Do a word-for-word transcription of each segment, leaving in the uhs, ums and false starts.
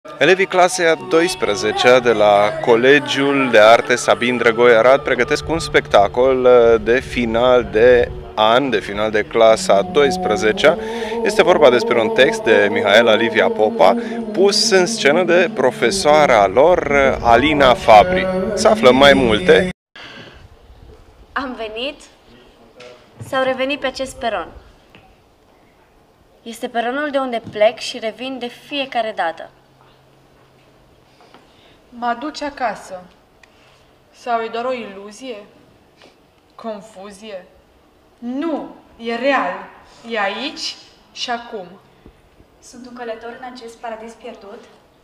Elevii clasei a douăsprezecea de la Colegiul de Arte Sabin Drăgoi Arad pregătesc un spectacol de final de an, de final de clasa a douăsprezecea. Este vorba despre un text de Mihaela Livia Popa, pus în scenă de profesoara lor, Alina Fabri. Să aflăm mai multe. Am venit sau revenit pe acest peron. Este peronul de unde plec și revin de fiecare dată. Mă aduce acasă. Sau e doar o iluzie? Confuzie? Nu, e real. E aici și acum. Sunt un călător în acest paradis pierdut?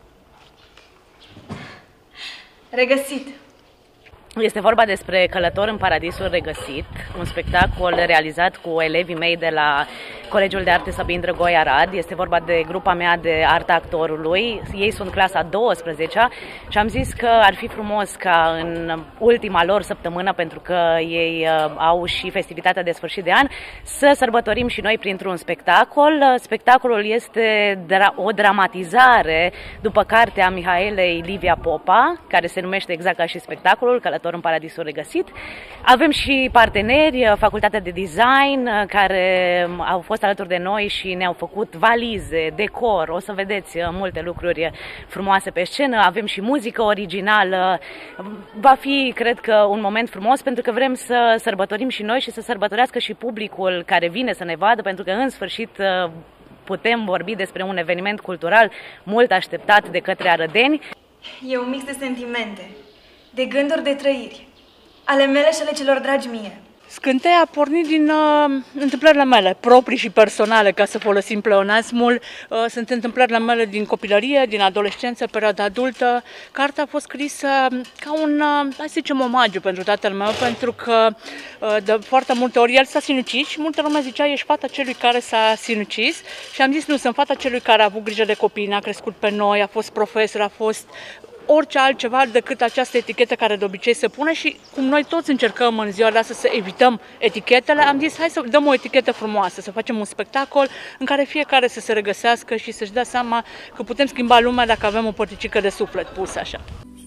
Regăsit. Este vorba despre Călător în Paradisul Regăsit, un spectacol realizat cu elevii mei de la Colegiul de Arte Sabin Drăgoi Arad. Este vorba de grupa mea de arta actorului. Ei sunt clasa a douăsprezecea și am zis că ar fi frumos ca în ultima lor săptămână, pentru că ei au și festivitatea de sfârșit de an, să sărbătorim și noi printr-un spectacol. Spectacolul este o dramatizare după cartea Mihaelei Livia Popa, care se numește exact ca și spectacolul, Călător în Paradisul Regăsit. Avem și parteneri, Facultatea de Design, care au fost alături de noi și ne-au făcut valize, decor, o să vedeți multe lucruri frumoase pe scenă. Avem și muzică originală. Va fi, cred că, un moment frumos, pentru că vrem să sărbătorim și noi și să sărbătorească și publicul care vine să ne vadă, pentru că, în sfârșit, putem vorbi despre un eveniment cultural mult așteptat de către arădeni. E un mix de sentimente, de gânduri, de trăiri, ale mele și ale celor dragi mie. Scânteia a pornit din uh, întâmplările mele, proprii și personale, ca să folosim pleonasmul. Uh, sunt întâmplările mele din copilărie, din adolescență, perioada adultă. Cartea a fost scrisă ca un, uh, hai să zicem, omagiu pentru tatăl meu, pentru că uh, de foarte multe ori el s-a sinucis și multă lume zicea: ești fata celui care s-a sinucis. Și am zis: nu, sunt fata celui care a avut grijă de copii, ne-a crescut pe noi, a fost profesor, a fost orice altceva decât această etichetă care de obicei se pune. Și cum noi toți încercăm în ziua de astăzi să evităm etichetele, am zis: hai să dăm o etichetă frumoasă, să facem un spectacol în care fiecare să se regăsească și să-și dea seama că putem schimba lumea dacă avem o părticică de suflet pusă așa.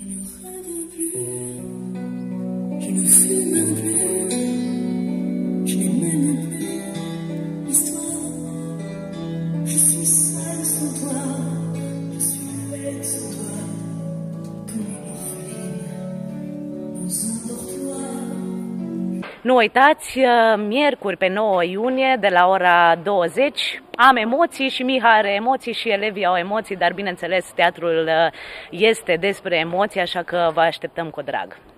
Nu uitați, miercuri pe nouă iunie de la ora douăzeci, am emoții și Miha are emoții și elevii au emoții, dar bineînțeles teatrul este despre emoții, așa că vă așteptăm cu drag.